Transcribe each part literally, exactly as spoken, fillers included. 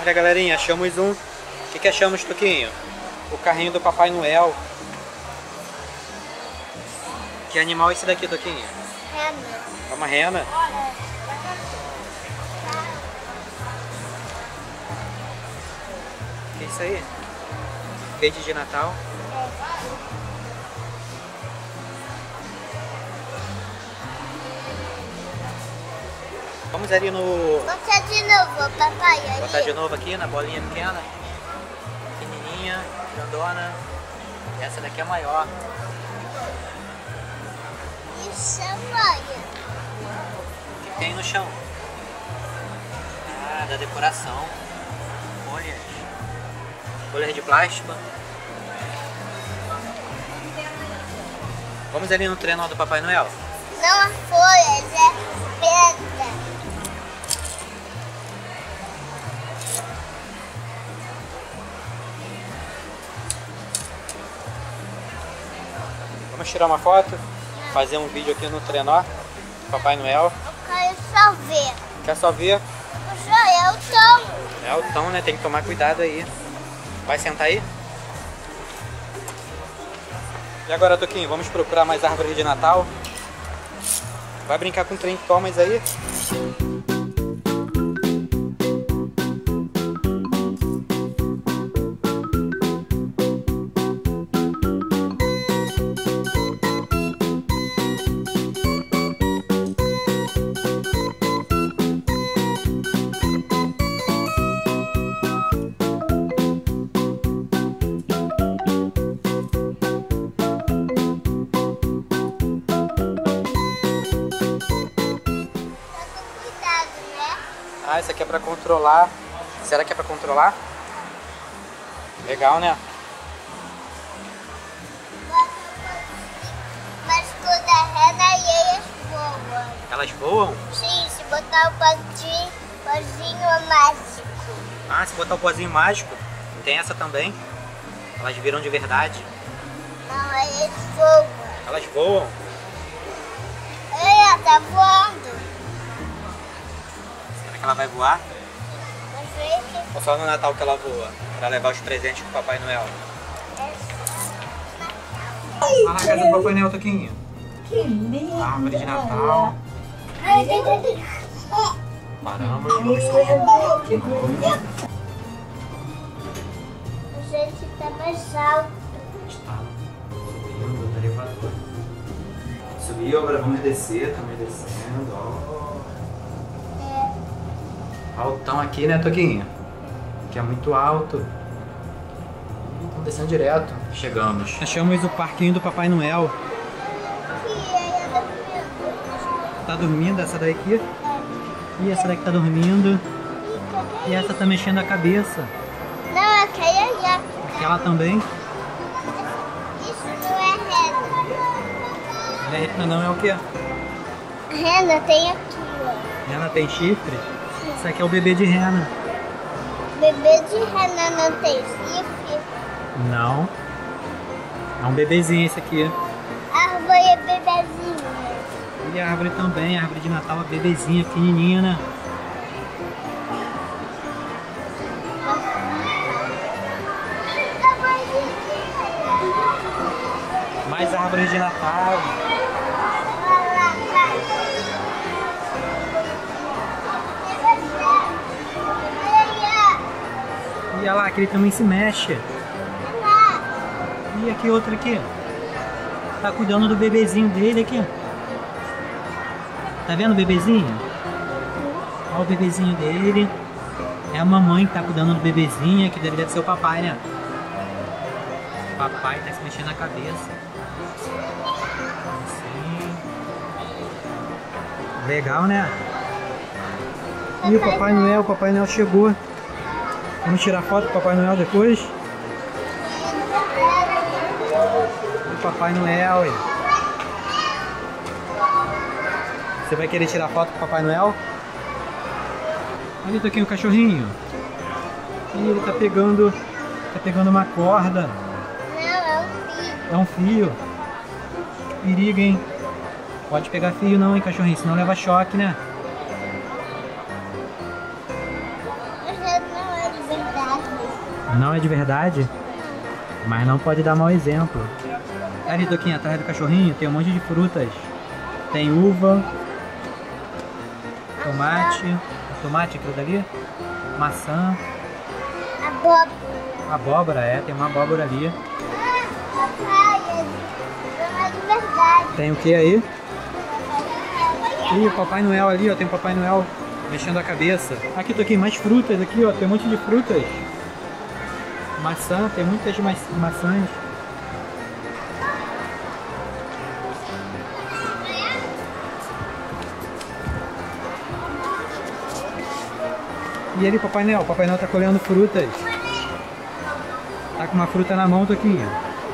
Olha, galerinha, achamos um... O que que achamos, Toquinho? O carrinho do Papai Noel. Que animal é esse daqui, Toquinho? Rena. É uma rena? É. Que é isso aí? Enfeite de Natal? Vamos ali no... Botar de novo, papai. Ali. Botar de novo aqui na bolinha pequena. Pequenininha, grandona. Essa daqui é maior. Isso é maia. O que tem no chão? Ah, da decoração. Folhas. Folhas de plástico. Vamos ali no trenó do Papai Noel? Não é folhas, é pedra. Vamos tirar uma foto? Fazer um vídeo aqui no trenó do Papai Noel. Eu quero só ver. Quer só ver? Já é o tom. É o tom, né? Tem que tomar cuidado aí. Vai sentar aí? E agora, Toquinho, vamos procurar mais árvores de Natal? Vai brincar com o trem Thomas aí? Ah, isso aqui é pra controlar. Será que é pra controlar? Legal, né? Mas quando a rena e eles voam. Elas voam? Sim, se botar o pozinho, pozinho mágico. Ah, se botar o pozinho mágico, tem essa também. Elas viram de verdade. Não, eles voam. Elas voam? Ela tá voando. Será que ela vai voar? Mas ele Ou só no Natal que ela voa? Pra levar os presentes pro Papai Noel. Olha lá a casa do Papai Noel, Toquinho. Que lindo! Árvore de Natal. Paramos, vamos Que bonito! a gente tá mais alto. Está subindo do elevador. Subiu, agora vamos descer, estamos descendo, ó. Altão aqui, né, Toquinho? Que é muito alto. Estamos descendo direto. Chegamos. Achamos o parquinho do Papai Noel. E aí ela dormindo. Tá dormindo essa daqui? E essa daqui tá dormindo. E essa tá mexendo a cabeça. Não, aquela já. Aquela também. Isso não é rena. Rena não é o quê? Rena tem aqui, ó. Rena tem chifre? Isso aqui é o bebê de rena. Bebê de rena não tem chifre. Não. É um bebezinho esse aqui. Árvore é bebezinho. E a árvore também, a árvore de Natal, a bebezinha, pequenininha, né? Mais árvores de Natal. E olha lá, aquele também se mexe. E aqui outro aqui. Tá cuidando do bebezinho dele aqui. Tá vendo o bebezinho? Olha o bebezinho dele. É a mamãe que tá cuidando do bebezinho, que deve, deve ser o papai, né? O papai tá se mexendo na cabeça. Assim. Legal, né? E o Papai Noel, o Papai Noel chegou. Vamos tirar foto do Papai Noel depois? O Papai Noel. Você vai querer tirar foto com o Papai Noel? Olha aqui o cachorrinho. E ele tá pegando, tá pegando uma corda. Não, é um fio. É um fio. Perigo, hein? Pode pegar fio não, hein, cachorrinho, senão leva choque, né? Mas não é Não é de verdade? Mas não pode dar mau exemplo. Ali, Toquinha, atrás do cachorrinho tem um monte de frutas. Tem uva, tomate, tomate aquilo dali, maçã, Abóbora. abóbora, é, tem uma abóbora ali. Papai, não é de verdade. Tem o que aí? Ih, o Papai Noel ali, ó, tem o Papai Noel mexendo a cabeça. Aqui, Toquinha, mais frutas aqui, ó, tem um monte de frutas. Maçã, tem muitas ma maçãs. E ali, Papai Noel, o Papai Noel tá colhendo frutas. Tá com uma fruta na mão, Toquinha.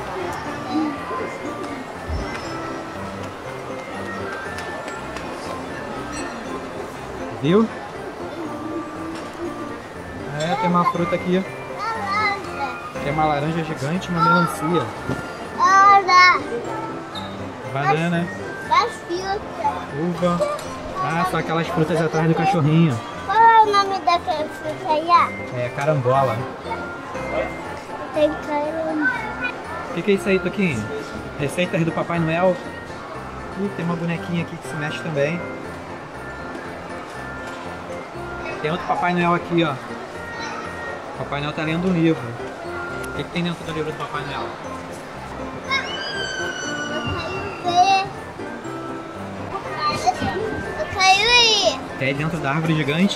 Viu? É, tem uma fruta aqui. Tem uma laranja gigante e uma melancia. Olha, Banana, das frutas. uva. Ah, são aquelas frutas atrás do cachorrinho. Qual é o nome daquela fruta aí? ó? É carambola. Tem caramba. O que, que é isso aí, Toquinho? Receitas do Papai Noel. Ih, tem uma bonequinha aqui que se mexe também. Tem outro Papai Noel aqui, ó. O Papai Noel tá lendo um livro. O que, que tem dentro do livro do Papai Noel? Eu quero ir. Tem dentro da árvore gigante?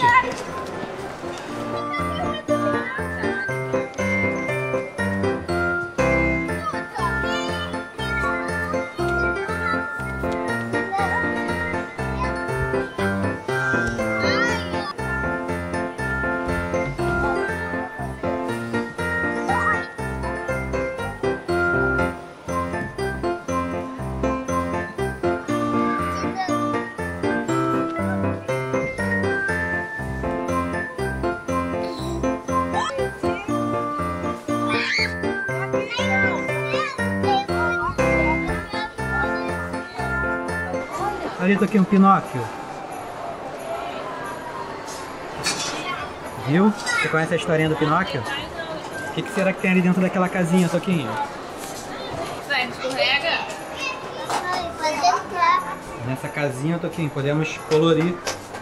Ali, Toquinho, um Pinóquio. Viu? Você conhece a historinha do Pinóquio? O que, que será que tem ali dentro daquela casinha, Toquinho? Vai, escorrega. Ai, pode entrar. Nessa casinha, Toquinho, podemos colorir.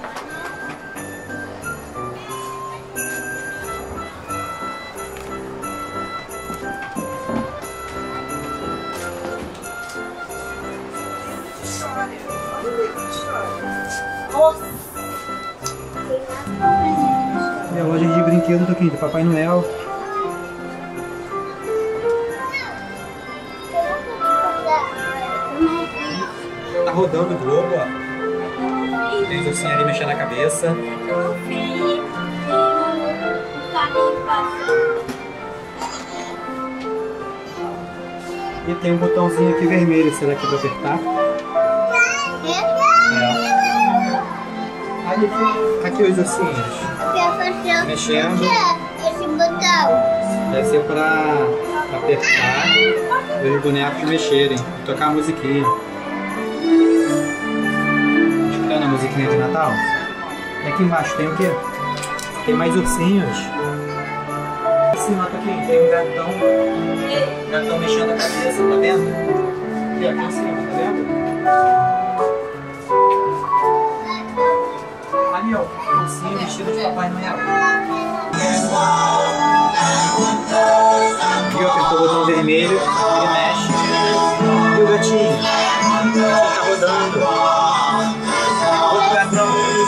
E a loja de brinquedo, Toquinho, do Papai Noel. Tá rodando o globo, ó. Tem os ursinhos ali mexendo a cabeça. E tem um botãozinho aqui vermelho, será que eu vou apertar? É. Aí, aqui, aqui os ursinhos. Mexendo. Esse botão. Deve ser pra apertar e os bonecos mexerem e tocar a musiquinha. Escutando a musiquinha de Natal? E aqui embaixo tem o quê? Tem mais ursinhos. Em cima aqui tem um gatão. Um gatão mexendo a cabeça, tá vendo? Aqui, aqui em cima, tá vendo? Ali, ó, o ursinho vestido de Papai Noel. Aqui, ó, apertou o botão vermelho, ele mexe. E o gatinho? O gatinho tá rodando. Outro gatão.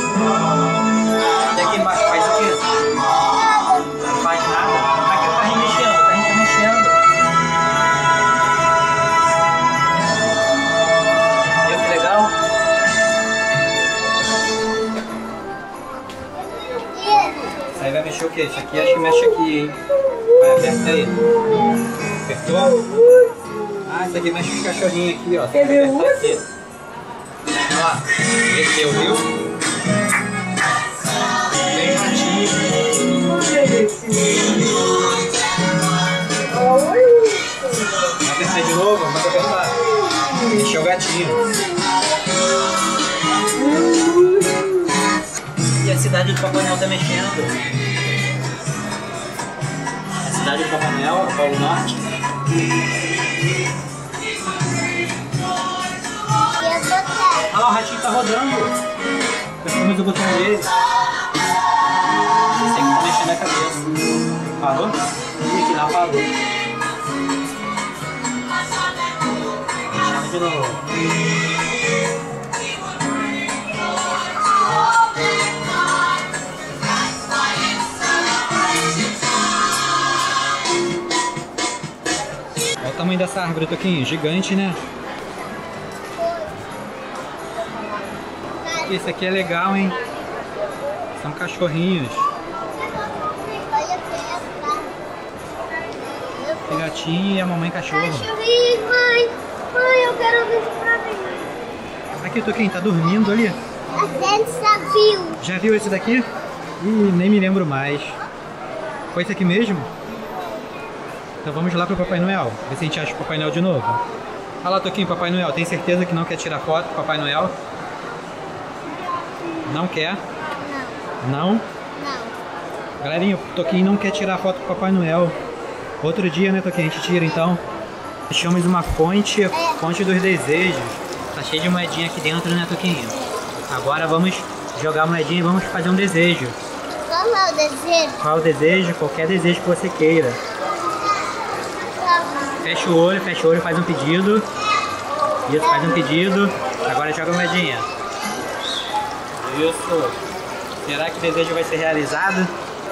E aqui embaixo faz o quê? Não faz nada. Aqui o carrinho mexendo, o carrinho tá mexendo. Viu que legal? Isso aí vai mexer o quê? Isso aqui acho que mexe aqui, hein? Vai, aperta aí. Apertou? Ah, isso aqui mexe os cachorrinhos aqui, ó. Você vai apertar aqui. Olha lá. Mexeu, viu? Tem ratinho. Vai apertar de novo? Vai apertar. Mexeu o gatinho. E a cidade do Papai Noel tá mexendo. A cidade estádio do Papai Noel, no Polo Norte. Olha lá, o ratinho tá rodando. Apertamos o botão dele. Esse aqui tá mexendo a cabeça. Parou? E aqui lá parou. Mexendo de novo. Olha o tamanho dessa árvore, Toquinho. Gigante, né? Esse aqui é legal, hein? São cachorrinhos. O gatinho e a mamãe cachorro. Cachorrinho, mãe. Mãe, eu quero ver isso pra mim. Aqui, Toquinho, tá dormindo ali. A gente já viu. Já viu esse daqui? Ih, nem me lembro mais. Foi esse aqui mesmo? Então vamos lá pro Papai Noel. Ver se a gente acha o Papai Noel de novo. Olha lá, Toquinho, Papai Noel. Tem certeza que não quer tirar foto com o Papai Noel? Não quer? Não. Não? Não. Galerinha, o Toquinho não quer tirar foto com o Papai Noel. Outro dia, né, Toquinho? A gente tira, então. Achamos uma fonte, fonte dos desejos. Tá cheio de moedinha aqui dentro, né, Toquinho? Agora vamos jogar a moedinha e vamos fazer um desejo. Qual é o desejo? Qual é o desejo? Qualquer desejo que você queira. Fecha o olho, fecha o olho, faz um pedido. Isso, faz um pedido. Agora joga a moedinha. Isso. Será que o desejo vai ser realizado?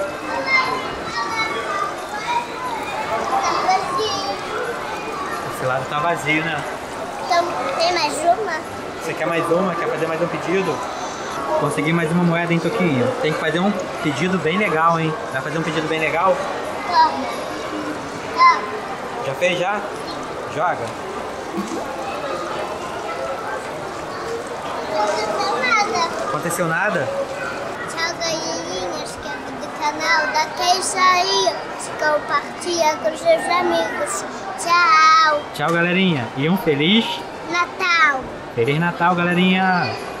Tá vazio. Esse lado tá vazio, né? Então, tem mais uma? Você quer mais uma? Quer fazer mais um pedido? Consegui mais uma moeda, hein, Toquinho? Tem que fazer um pedido bem legal, hein? Vai fazer um pedido bem legal? Toma. Toma. Já fez já? Joga. Não aconteceu nada. Aconteceu nada? Tchau, galerinha. Inscreva no canal. Dá queixa aí. Se compartilha com seus amigos. Tchau. Tchau, galerinha. E um feliz Natal. Feliz Natal, galerinha.